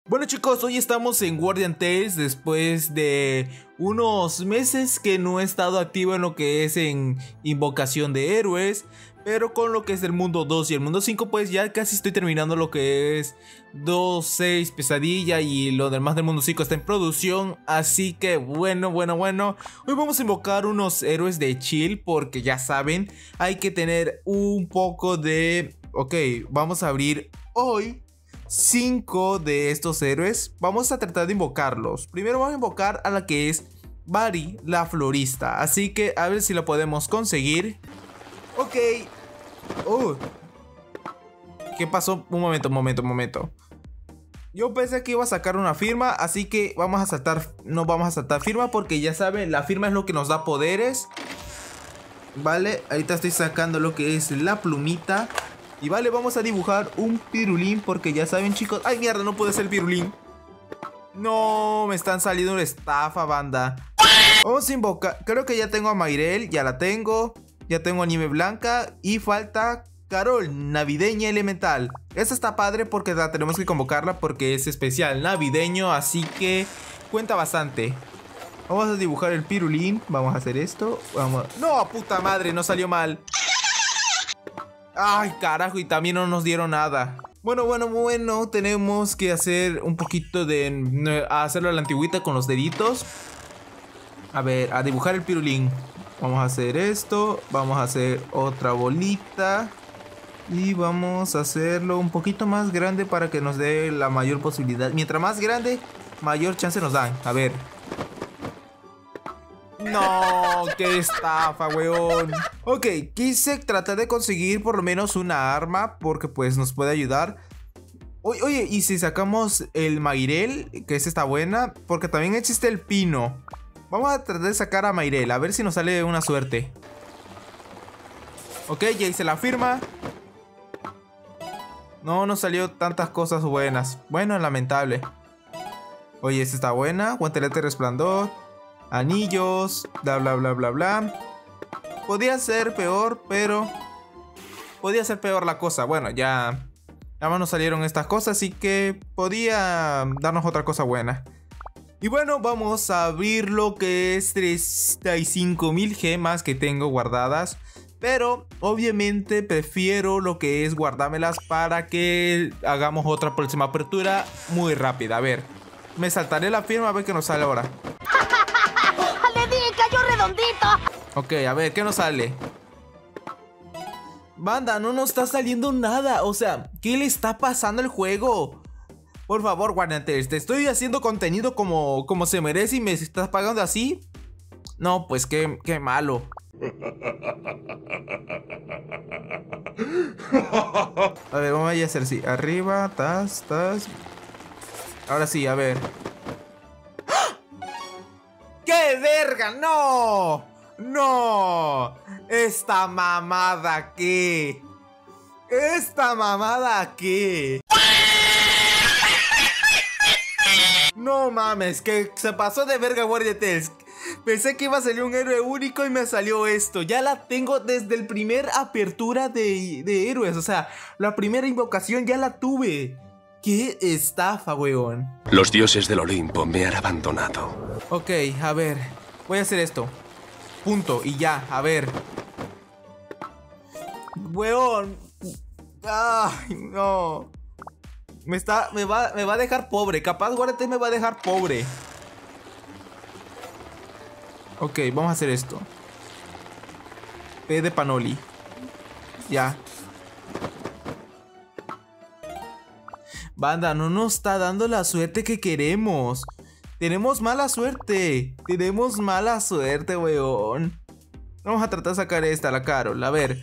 Bueno chicos, hoy estamos en Guardian Tales después de unos meses que no he estado activo en lo que es en invocación de héroes. Pero con lo que es el mundo 2 y el mundo 5 pues ya casi estoy terminando lo que es 2.6 pesadilla y lo demás del mundo 5 está en producción. Así que bueno. Hoy vamos a invocar unos héroes de chill porque ya saben, hay que tener un poco de... Ok, vamos a abrir hoy 5 de estos héroes. Vamos a tratar de invocarlos. Primero vamos a invocar a la que es Bari, la florista. Así que a ver si lo podemos conseguir. Ok. ¿Qué pasó? Un momento. Yo pensé que iba a sacar una firma, así que vamos a saltar. No vamos a saltar firma porque ya saben, la firma es lo que nos da poderes. Vale, ahorita estoy sacando lo que es la plumita. Y vale, vamos a dibujar un pirulín porque ya saben chicos. ¡Ay mierda! No puede ser el pirulín. No, me están saliendo una estafa, banda. Vamos a invocar. Creo que ya tengo a Mayrel, ya la tengo. Ya tengo a Nieve Blanca y falta Carol, navideña elemental. Esta está padre porque la tenemos que convocarla porque es especial navideño, así que cuenta bastante. Vamos a dibujar el pirulín, vamos a hacer esto. Vamos. No, puta madre, no salió mal. Ay, carajo, y también no nos dieron nada. Bueno, tenemos que hacer un poquito de... hacerlo a la antigüita con los deditos. A ver, a dibujar el pirulín. Vamos a hacer esto, vamos a hacer otra bolita y vamos a hacerlo un poquito más grande para que nos dé la mayor posibilidad. Mientras más grande, mayor chance nos dan. A ver. No, qué estafa, weón. Ok, quise tratar de conseguir por lo menos una arma porque pues nos puede ayudar. Oye, y si sacamos el Mayrel, que esta está buena, porque también existe el pino. Vamos a tratar de sacar a Mayrel, a ver si nos sale una suerte. Ok, ya hice la firma. No nos salió tantas cosas buenas. Bueno, lamentable. Oye, esta está buena. Guantelete resplandor. Anillos. Bla. Podía ser peor, pero... podía ser peor la cosa. Bueno, ya más nos salieron estas cosas, así que podía darnos otra cosa buena. Y bueno, vamos a abrir lo que es 35.000 gemas que tengo guardadas. Pero obviamente prefiero lo que es guardármelas para que hagamos otra próxima apertura muy rápida. A ver, me saltaré la firma a ver qué nos sale ahora. ¡Le di, cayó redondito! Ok, a ver, ¿qué nos sale? Banda, no nos está saliendo nada. O sea, ¿qué le está pasando al juego? Por favor, Guardian Tales, te estoy haciendo contenido como se merece y me estás pagando así. No, pues qué malo. A ver, vamos a hacer así. Arriba, tas. Ahora sí, a ver. ¡Qué verga! ¡No! ¡No! ¿Esta mamada qué? No mames, que se pasó de verga Guardian Tales. Pensé que iba a salir un héroe único y me salió esto. Ya la tengo desde el primer apertura de héroes. O sea, la primera invocación ya la tuve. ¡Qué estafa, weón! Los dioses del Olimpo me han abandonado. Ok, a ver. Voy a hacer esto. Punto, y ya, a ver. Weón. Ay, no. Me va a dejar pobre. Capaz Guardian Tales me va a dejar pobre. Ok, vamos a hacer esto. P de Panoli. Ya. Banda, no nos está dando la suerte que queremos. Tenemos mala suerte. Weón. Vamos a tratar de sacar esta, la Carol. A ver.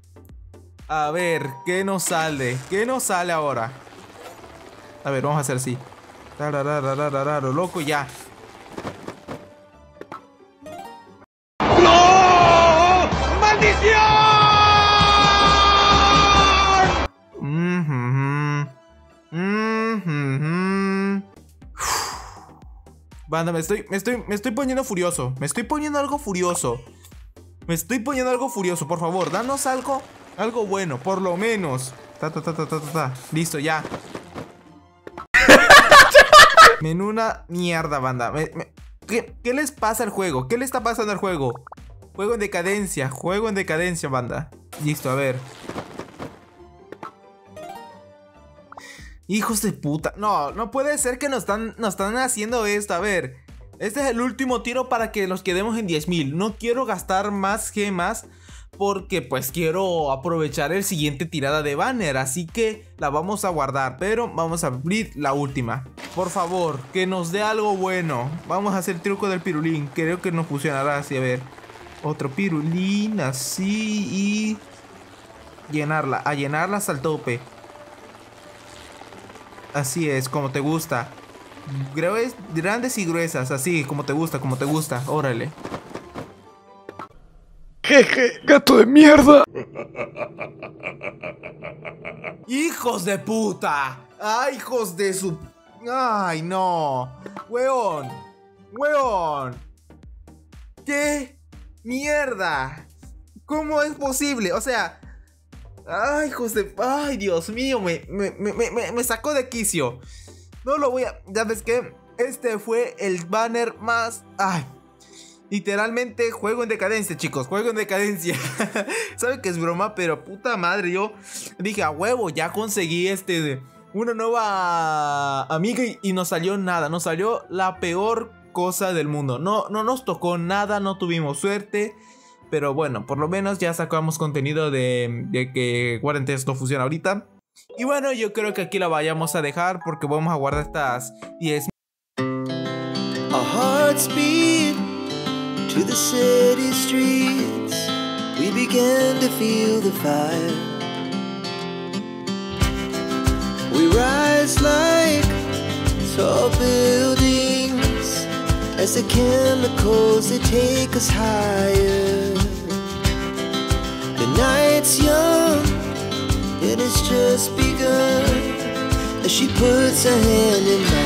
¿Qué nos sale? Ahora? A ver, vamos a hacer así. Lo loco, ya. ¡No! ¡Maldición! Banda, me estoy poniendo furioso. Me estoy poniendo algo furioso. Por favor, danos algo bueno, por lo menos. Listo, ya. Menuda mierda, banda. ¿Qué les pasa al juego? ¿Qué le está pasando al juego? Juego en decadencia, banda. Listo, a ver. Hijos de puta. No puede ser que nos están haciendo esto. A ver, este es el último tiro para que nos quedemos en 10,000. No quiero gastar más gemas porque pues quiero aprovechar el siguiente tirada de banner. Así que la vamos a guardar, pero vamos a abrir la última. Por favor, que nos dé algo bueno. Vamos a hacer el truco del pirulín. Creo que nos funcionará así, a ver. Otro pirulín, así y... llenarla, a llenarla hasta el tope. Así es, como te gusta. Grandes y gruesas, así, como te gusta, órale. Jeje, gato de mierda. ¡Hijos de puta! ¡Ay, hijos de su... ¡Ay, no! ¡Weón! ¿Qué mierda? ¿Cómo es posible? O sea... ¡Ay, José! ¡Ay, Dios mío! Me sacó de quicio. No lo voy a... ¿Ya ves qué? Este fue el banner más... ¡Ay! Literalmente juego en decadencia, chicos. Juego en decadencia. Saben que es broma, pero puta madre. Yo dije, a huevo, ya conseguí una nueva amiga y nos salió nada. Nos salió la peor cosa del mundo. No nos tocó nada, no tuvimos suerte. Pero bueno, por lo menos ya sacamos contenido de que Guardians no funciona ahorita. Y bueno, yo creo que aquí la vayamos a dejar porque vamos a guardar estas 10. Our hearts beat to the city streets. We began to feel the fire. We rise like tall buildings as the chemicals they take us higher. The night's young, it has just begun as she puts her hand in mine.